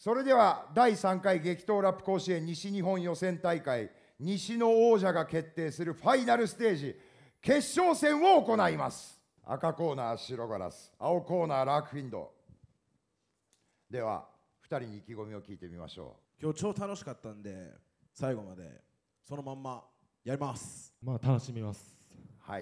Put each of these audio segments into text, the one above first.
それでは第3回激闘ラップ甲子園西日本予選大会西の王者が決定するファイナルステージ決勝戦を行います。赤コーナー白ガラス、青コーナーラークフィンド。では2人に意気込みを聞いてみましょう。今日超楽しかったんで最後までそのまんまやります。 まあ楽しみます。 はい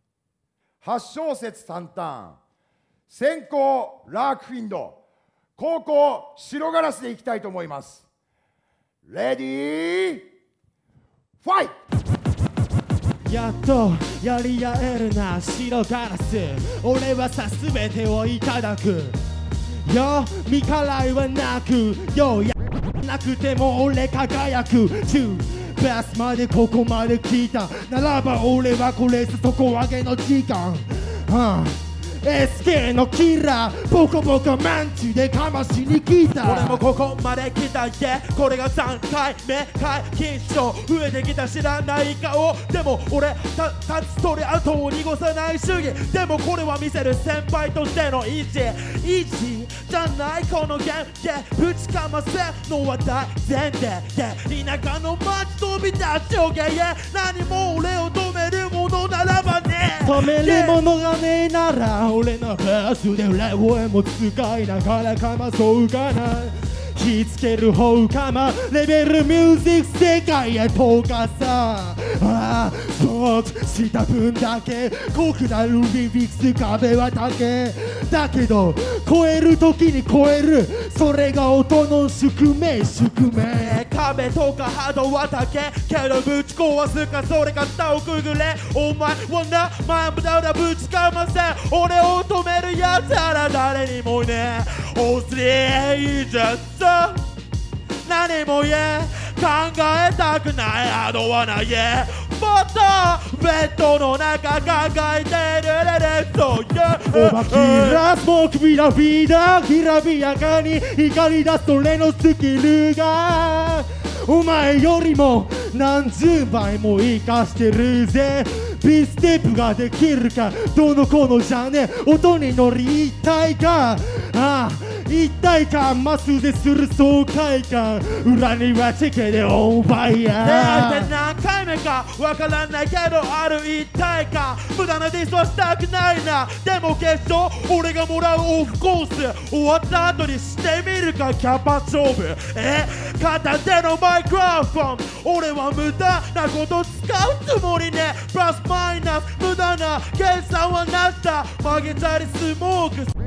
、8小節3ターン、先攻ラークフィンド、後攻白ガラスでいきたいと思います。レディーファイト。 やっとやり合えるな白ガラス、俺はさ全てをいただくよ、見からいはなくよ、やなくても俺輝くベスまでここまで来たならば俺はこれ底上げの時間、SK のキラーボコボコマンチでかましに来た。 俺もここまで来た、これが3回目解禁賞、増えてきた知らない顔、でも俺立つ鳥後を濁さない主義、でもこれは見せる先輩としての意地じゃないこのゲーム、ぶちかませのは大前提、田舎の街飛び出しよけ、何も俺を止めるものならばね、 止めるものがねえなら俺のバースでレ声も使いながらかまそうかな、火つける方かまレベルミュージック世界へ投下さ、そうした分だけ濃くなるリリックス壁は竹だけど超える時に超える、それが音の宿命壁とか波動は竹けどぶち壊すかそれか下をくぐれ、お前はな前無駄だぶちかませ、俺を止めるやつら誰にもいねえ、おすりいいじゃんさ何も言え考えたくないアドはないもっとベッドの中考えてるそういうおばきらスモークビラビラきらびやかに光り出す俺のスキルがお前よりも何十倍も生かしてるぜ、ビステップができるかどのこのじゃねえ、音に乗り一体か一体感マスでする爽快感、裏にはチェケでオーバーや出会えて何回目かわからないけどある一体感、無駄なディスはしたくないな、でも決勝俺がもらうオフコース終わった後にしてみるかキャパ勝負、片手のマイクロフォン俺は無駄なこと使うつもりね、プラスマイナス無駄な計算はなしだ、曲げたりスモーク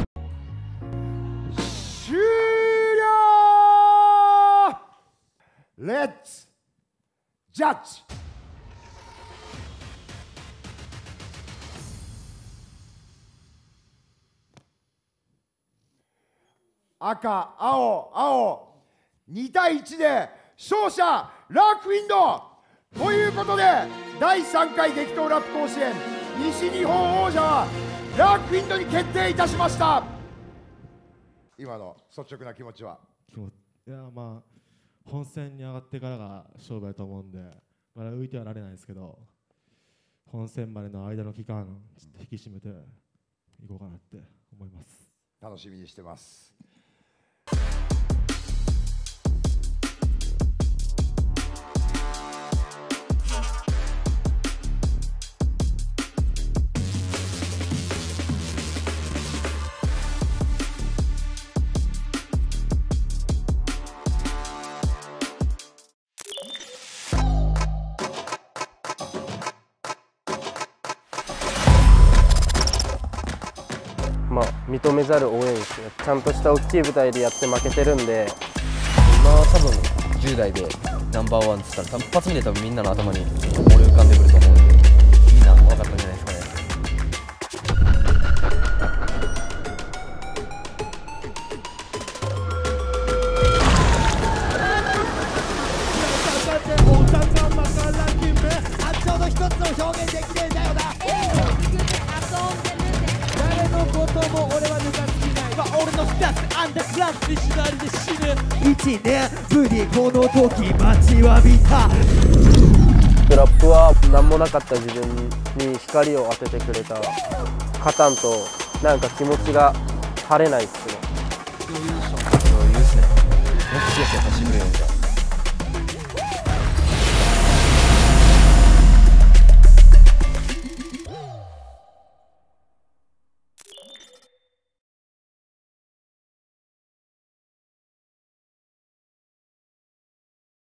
終了。レッツジャッジ。赤、青、2対1で勝者ラークフィンドということで、第3回激闘ラップ甲子園西日本王者はラークフィンドに決定いたしました。今の率直な気持ちは？ いやまあ本戦に上がってからが勝負だと思うんでまだ浮いてはられないですけど、本戦までの間の期間ちょっと引き締めていこうかなって思います。 楽しみにしてます。 認めざる応援ですね。ちゃんとした大きい舞台でやって負けてるんで、 今多分10代でナンバーワンって言ったら一発目で多分みんなの頭に思い浮かんでくると思うんで、みんな分かったんじゃないですかね。 ちょうど一つの表現できねえんだよな。誰のことも俺は抜かつきない。俺のスタッフアンダーグラウンドに左で死ぬ。1年ぶりこの時待ちわびた。 ラップは何もなかった自分に光を当ててくれた。勝たんとなんか気持ちが晴れないっすね。 余裕っすね。 もっとヒヤヒヤさせてくれよじゃあ